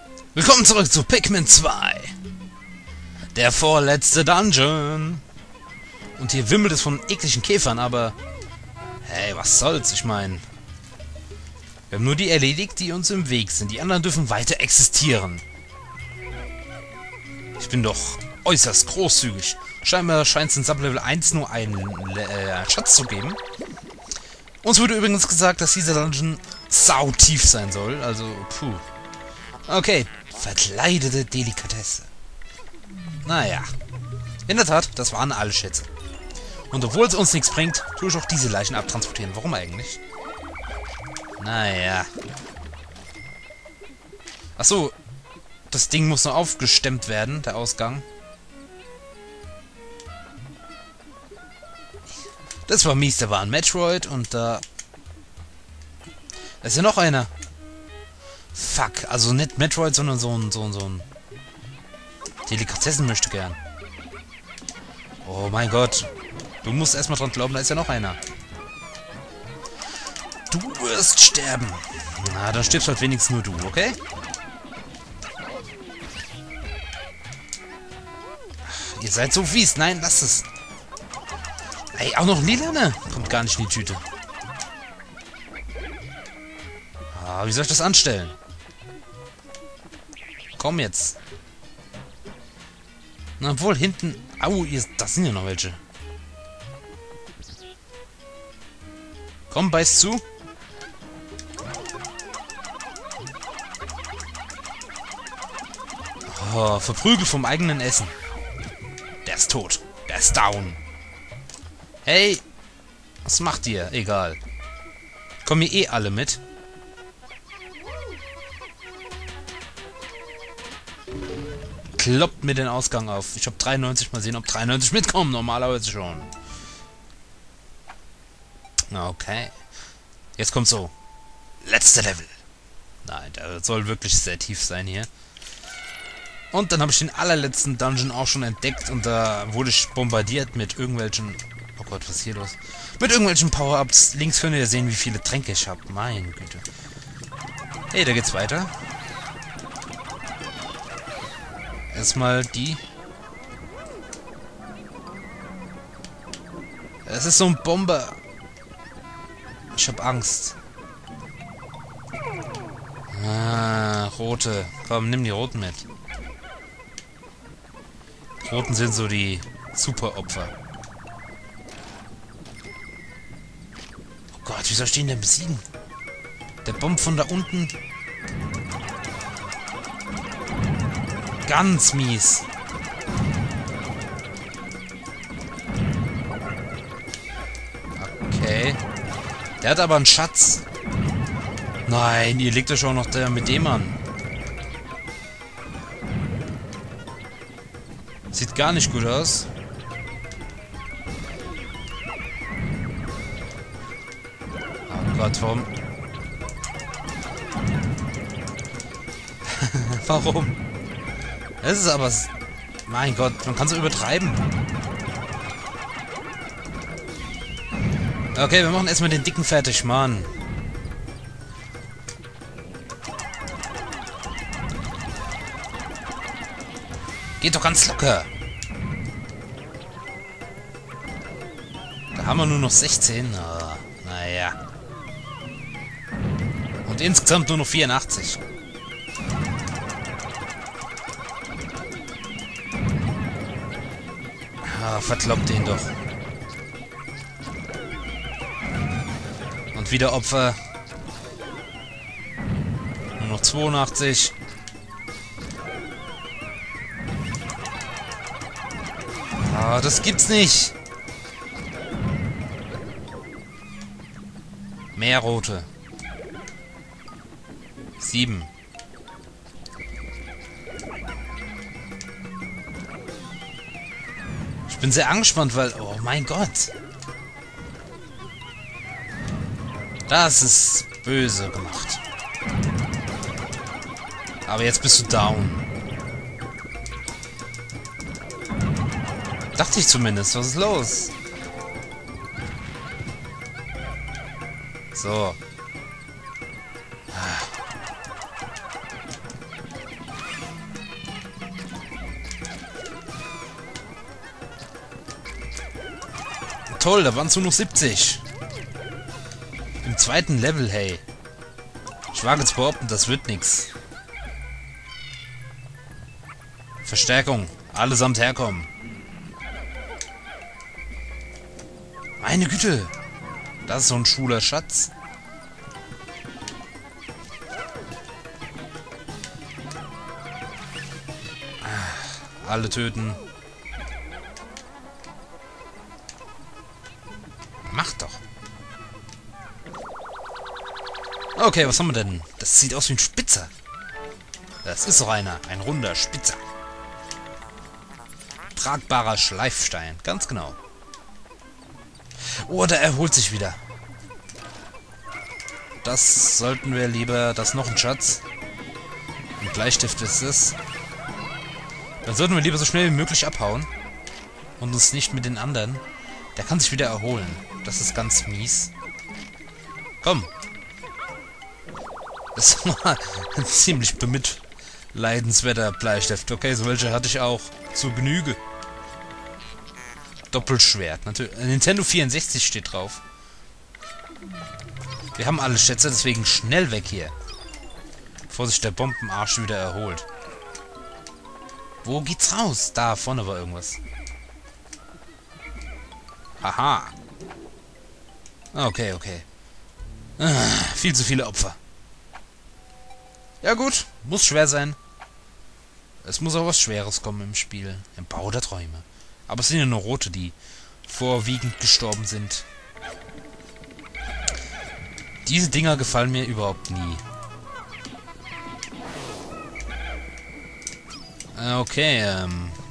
Willkommen zurück zu Pikmin 2. Der vorletzte Dungeon. Und hier wimmelt es von ekligen Käfern, aber... Hey, was soll's? Ich meine... Wir haben nur die erledigt, die uns im Weg sind. Die anderen dürfen weiter existieren. Ich bin doch äußerst großzügig. Scheinbar scheint es in Sublevel 1 nur einen Schatz zu geben. Uns wurde übrigens gesagt, dass dieser Dungeon sautief sein soll. Also, puh. Okay, verkleidete Delikatesse. Naja. In der Tat, das waren alle Schätze. Und obwohl es uns nichts bringt, tue ich auch diese Leichen abtransportieren. Warum eigentlich? Naja. Achso, das Ding muss noch aufgestemmt werden, der Ausgang. Das war mies, da war ein Metroid und da... Da ist ja noch einer. Fuck, also nicht Metroid, sondern so ein Delikatessen möchte gern. Oh mein Gott. Du musst erstmal dran glauben, da ist ja noch einer. Du wirst sterben. Na, dann stirbst halt wenigstens nur du, okay? Ihr seid so fies. Nein, lasst es. Ey, auch noch ein Lilane. Kommt gar nicht in die Tüte. Ah, wie soll ich das anstellen? Komm jetzt. Na, obwohl, hinten... Au, das sind ja noch welche. Komm, beiß zu. Oh, verprügelt vom eigenen Essen. Der ist tot. Der ist down. Hey. Was macht ihr? Egal. Kommen hier eh alle mit. Kloppt mir den Ausgang auf. Ich hab 93. Mal sehen, ob 93 mitkommen. Normalerweise schon. Okay. Jetzt kommt so. Letzter Level. Nein, der soll wirklich sehr tief sein hier. Und dann habe ich den allerletzten Dungeon auch schon entdeckt. Und da wurde ich bombardiert mit irgendwelchen... Oh Gott, was ist hier los? Mit irgendwelchen Power-Ups. Links könnt ihr sehen, wie viele Tränke ich habe. Meine Güte. Hey, da geht's weiter. Erstmal die. Es ist so ein Bomber. Ich hab Angst. Ah, rote. Komm, nimm die roten mit. Roten sind so die Superopfer. Oh Gott, wie soll ich den denn besiegen? Der Bomb von da unten. Ganz mies. Okay. Der hat aber einen Schatz. Nein, ihr legt euch auch noch mit dem an. Sieht gar nicht gut aus. Oh Gott, warum? Warum? Das ist aber... Mein Gott, man kann so übertreiben. Okay, wir machen erstmal den Dicken fertig, Mann. Geht doch ganz locker. Da haben wir nur noch 16. Oh, naja. Und insgesamt nur noch 84. Ah, verkloppt den doch. Und wieder Opfer. Nur noch 82. Ah, das gibt's nicht. Mehr rote. 7. Ich bin sehr angespannt, weil... Oh mein Gott. Das ist böse gemacht. Aber jetzt bist du down. Dachte ich zumindest. Was ist los? So. toll, da waren es nur noch 70. Im zweiten Level, hey. Ich wage jetzt behaupten, das wird nix. Verstärkung. Allesamt herkommen. Meine Güte. Das ist so ein schwuler Schatz. Alle töten. Mach doch. Okay, was haben wir denn? Das sieht aus wie ein Spitzer. Das ist doch einer. Ein runder Spitzer. Tragbarer Schleifstein. Ganz genau. Oh, der erholt sich wieder. Das sollten wir lieber... Das ist noch ein Schatz. Ein Bleistift ist es. Dann sollten wir lieber so schnell wie möglich abhauen. Und uns nicht mit den anderen... Der kann sich wieder erholen. Das ist ganz mies. Komm. Das war ein ziemlich bemitleidenswerter Bleistift. Okay, so welche hatte ich auch. Zu Genüge. Doppelschwert. Natürlich. Nintendo 64 steht drauf. Wir haben alle Schätze, deswegen schnell weg hier. Bevor sich der Bombenarsch wieder erholt. Wo geht's raus? Da vorne war irgendwas. Aha. Okay, okay. Viel zu viele Opfer. Ja gut, muss schwer sein. Es muss auch was Schweres kommen im Spiel. Im Bau der Träume. Aber es sind ja nur Rote, die vorwiegend gestorben sind. Diese Dinger gefallen mir überhaupt nie. Okay,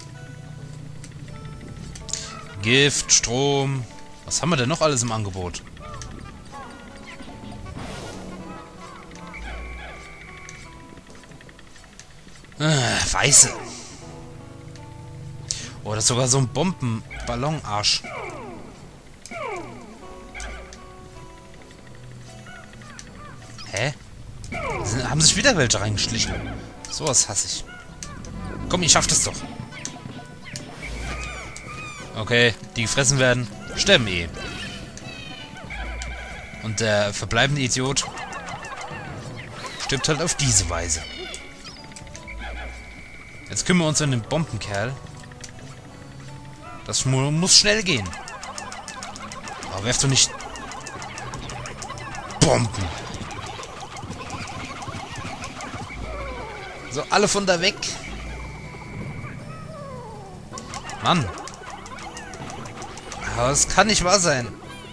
Gift, Strom. Was haben wir denn noch alles im Angebot? Weiße. Oh, das ist sogar so ein Bombenballonarsch. Hä? Haben sich wieder welche reingeschlichen? Sowas hasse ich. Komm, ich schaff das doch. Okay, die gefressen werden, sterben eh. Und der verbleibende Idiot stirbt halt auf diese Weise. Jetzt kümmern wir uns um den Bombenkerl. Das muss schnell gehen. Aber werf doch nicht Bomben. So, alle von da weg. Mann. Aber das kann nicht wahr sein.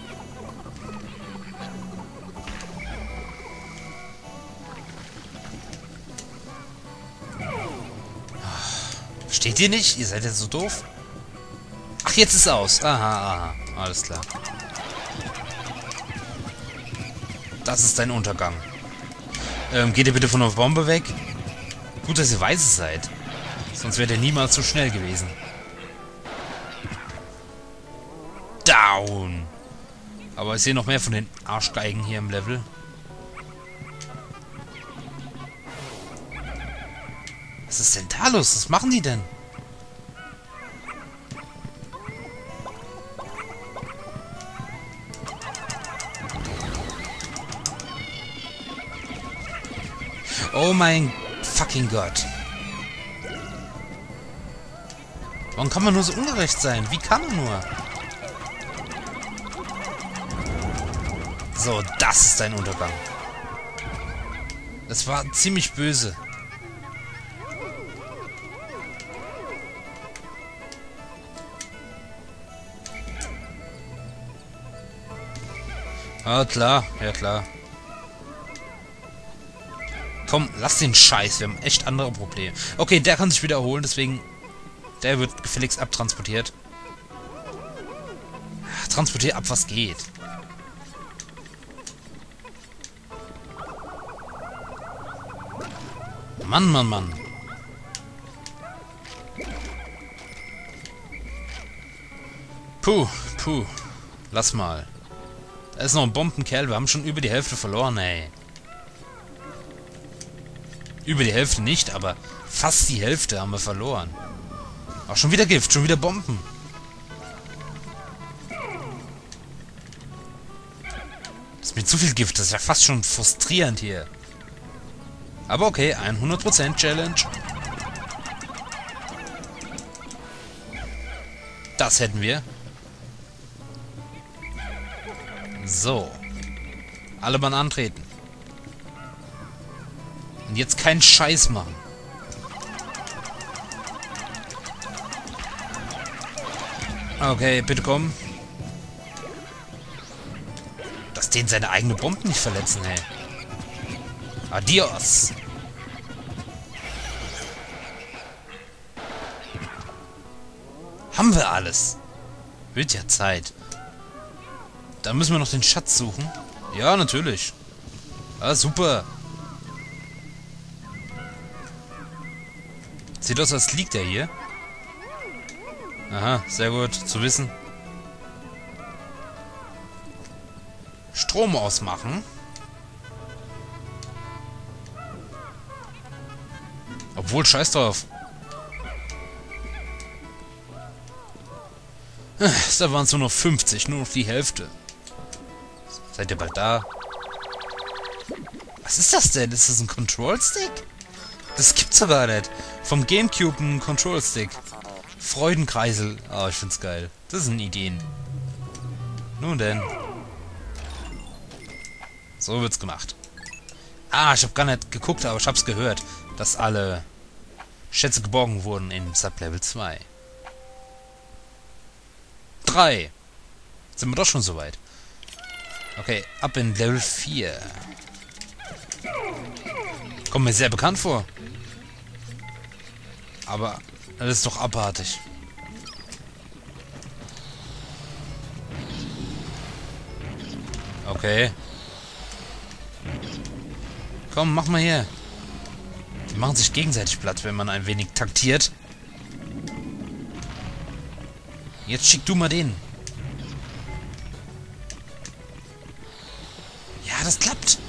Steht ihr nicht? Ihr seid jetzt so doof. Ach, jetzt ist es aus. Aha, aha. Alles klar. Das ist dein Untergang. Geht ihr bitte von der Bombe weg? Gut, dass ihr weiß seid. Sonst wäre der niemals so schnell gewesen. Down. Aber ich sehe noch mehr von den Arschgeigen hier im Level. Was ist denn da los? Was machen die denn? Oh mein fucking Gott. Warum kann man nur so ungerecht sein? Wie kann man nur? So, das ist dein Untergang. Das war ziemlich böse. Ah, klar. Ja, klar. Komm, lass den Scheiß. Wir haben echt andere Probleme. Okay, der kann sich wiederholen, deswegen... Der wird gefälligst abtransportiert. Transportier ab, was geht. Mann, Mann, Mann. Puh, puh. Lass mal. Da ist noch ein Bombenkerl. Wir haben schon über die Hälfte verloren, ey. Über die Hälfte nicht, aber fast die Hälfte haben wir verloren. Auch schon wieder Gift, schon wieder Bomben. Mit zu viel Gift, das ist ja fast schon frustrierend hier. Aber okay, 100% Challenge. Das hätten wir. So. Alle Mann antreten. Und jetzt keinen Scheiß machen. Okay, bitte komm. Dass den seine eigene Bomben nicht verletzen, hey. Adios. Haben wir alles. Wird ja Zeit. Da müssen wir noch den Schatz suchen. Ja, natürlich. Ah, super. Sieht aus, als liegt er hier. Aha, sehr gut zu wissen. Strom ausmachen. Obwohl, scheiß drauf. Da waren es nur noch 50, nur noch die Hälfte. Seid ihr bald da? Was ist das denn? Ist das ein Control-Stick? Das gibt's doch gar nicht. Vom Gamecube ein Control-Stick. Freudenkreisel. Oh, ich find's geil. Das sind Ideen. Nun denn. So wird's gemacht. Ah, ich habe gar nicht geguckt, aber ich hab's gehört, dass alle Schätze geborgen wurden in Sublevel 2. 3. Sind wir doch schon soweit. Okay, ab in Level 4. Kommt mir sehr bekannt vor. Aber das ist doch abartig. Okay. Komm, mach mal hier. Die machen sich gegenseitig platt, wenn man ein wenig taktiert. Jetzt schick du mal den. Ja, das klappt.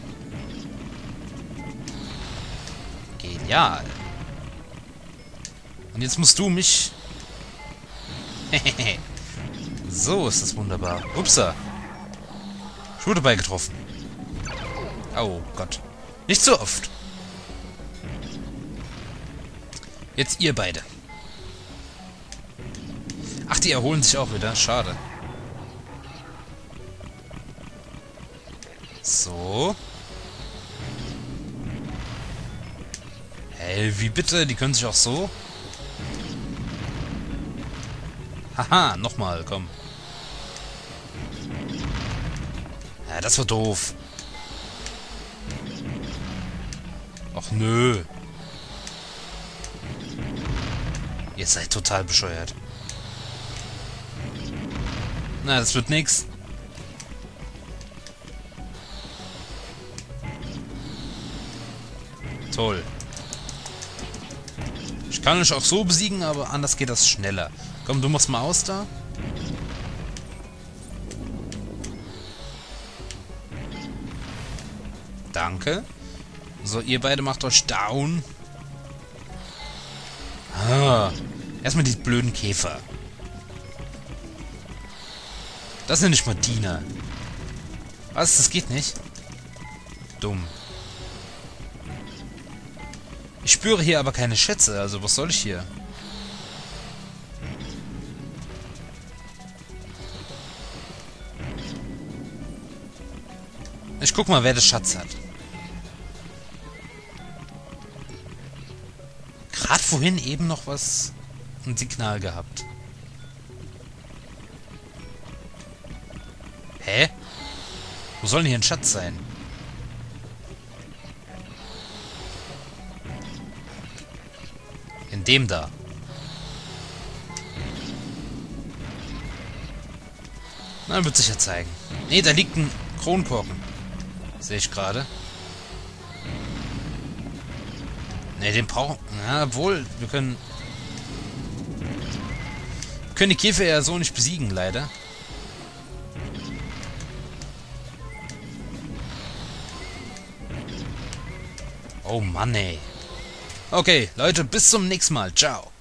Genial. Und jetzt musst du mich... So ist das wunderbar. Upsa. Ich wurde dabei getroffen. Oh Gott. Nicht so oft. Jetzt ihr beide. Ach, die erholen sich auch wieder. Schade. So. Hey, wie bitte? Die können sich auch so? Haha, nochmal, komm. Ja, das war doof. Ach nö. Ihr seid total bescheuert. Na, das wird nix. Toll. Ich kann euch auch so besiegen, aber anders geht das schneller. Komm, du machst mal aus da. Danke. So, ihr beide macht euch down. Ah. Erstmal die blöden Käfer. Das sind nicht mal Diener. Was? Das geht nicht? Dumm. Ich spüre hier aber keine Schätze, also was soll ich hier? Ich guck mal, wer das Schatz hat. Gerade vorhin eben noch was... ein Signal gehabt. Hä? Wo soll denn hier ein Schatz sein? In dem da. Na, wird sich ja zeigen. Nee, da liegt ein Kronkorken. Sehe ich gerade. Ne, den brauchen... Ja, wohl, wir können die Käfer ja so nicht besiegen, leider. Oh Mann, ey. Okay, Leute, bis zum nächsten Mal. Ciao.